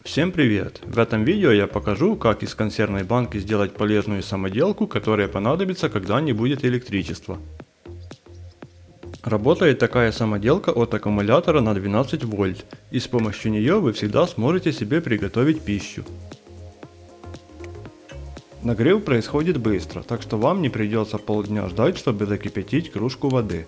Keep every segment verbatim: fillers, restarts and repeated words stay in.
Всем привет! В этом видео я покажу, как из консервной банки сделать полезную самоделку, которая понадобится, когда не будет электричества. Работает такая самоделка от аккумулятора на двенадцать вольт, и с помощью нее вы всегда сможете себе приготовить пищу. Нагрев происходит быстро, так что вам не придется полдня ждать, чтобы закипятить кружку воды.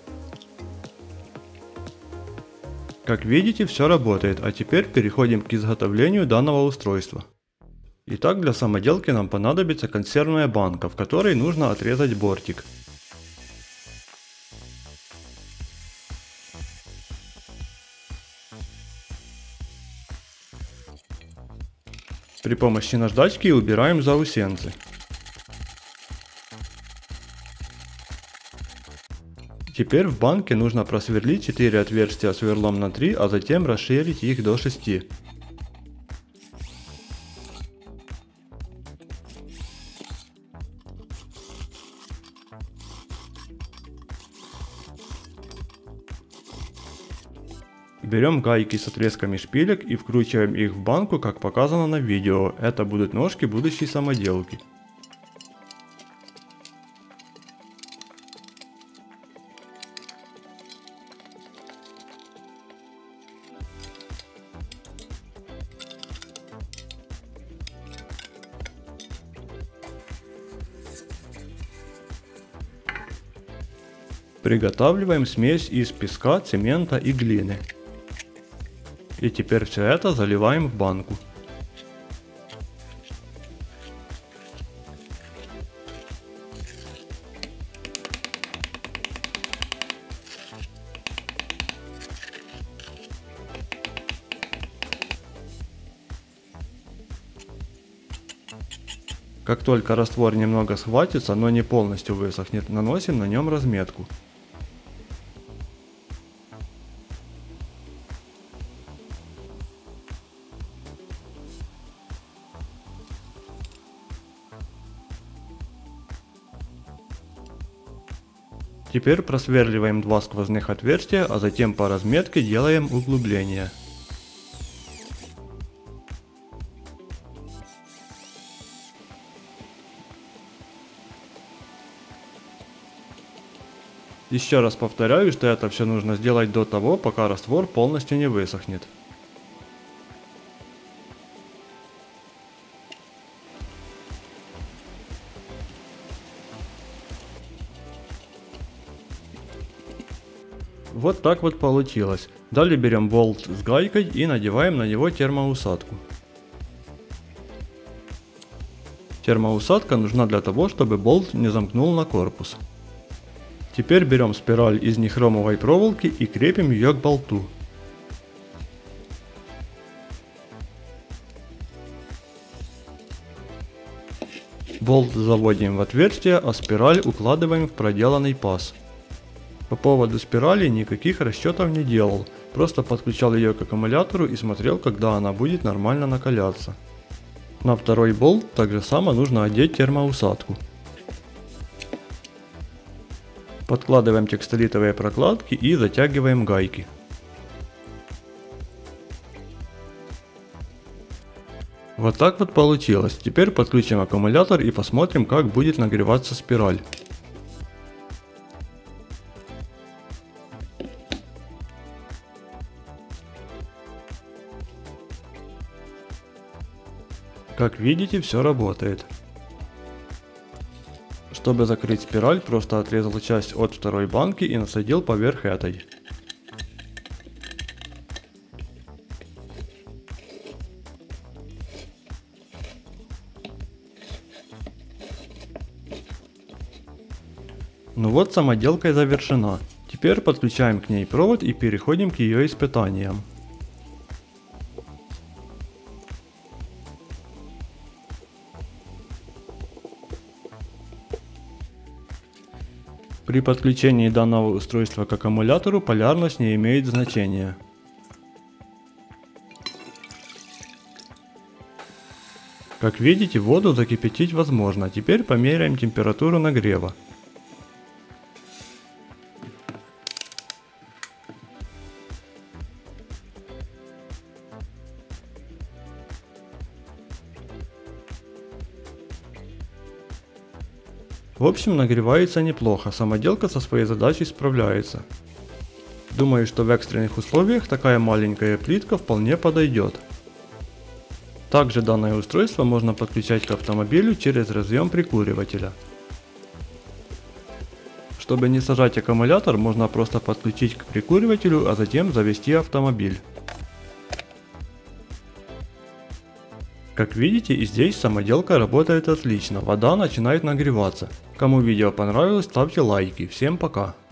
Как видите, все работает, а теперь переходим к изготовлению данного устройства. Итак, для самоделки нам понадобится консервная банка, в которой нужно отрезать бортик. При помощи наждачки убираем заусенцы. Теперь в банке нужно просверлить четыре отверстия сверлом на три, а затем расширить их до шести. Берем гайки с отрезками шпилек и вкручиваем их в банку, как показано на видео. Это будут ножки будущей самоделки. Приготавливаем смесь из песка, цемента и глины. И теперь все это заливаем в банку. Как только раствор немного схватится, но не полностью высохнет, наносим на нем разметку. Теперь просверливаем два сквозных отверстия, а затем по разметке делаем углубление. Еще раз повторяю, что это все нужно сделать до того, пока раствор полностью не высохнет. Вот так вот получилось. Далее берем болт с гайкой и надеваем на него термоусадку. Термоусадка нужна для того, чтобы болт не замкнул на корпус. Теперь берем спираль из нехромовой проволоки и крепим ее к болту. Болт заводим в отверстие, а спираль укладываем в проделанный паз. По поводу спирали никаких расчетов не делал, просто подключал ее к аккумулятору и смотрел, когда она будет нормально накаляться. На второй болт также само нужно одеть термоусадку. Подкладываем текстолитовые прокладки и затягиваем гайки. Вот так вот получилось. Теперь подключим аккумулятор и посмотрим, как будет нагреваться спираль. Как видите, все работает. Чтобы закрыть спираль, просто отрезал часть от второй банки и насадил поверх этой. Ну вот, самоделка завершена. Теперь подключаем к ней провод и переходим к ее испытаниям. При подключении данного устройства к аккумулятору полярность не имеет значения. Как видите, воду закипятить возможно. Теперь померяем температуру нагрева. В общем, нагревается неплохо, самоделка со своей задачей справляется. Думаю, что в экстренных условиях такая маленькая плитка вполне подойдет. Также данное устройство можно подключать к автомобилю через разъем прикуривателя. Чтобы не сажать аккумулятор, можно просто подключить к прикуривателю, а затем завести автомобиль. Как видите, и здесь самоделка работает отлично, вода начинает нагреваться. Кому видео понравилось, ставьте лайки. Всем пока!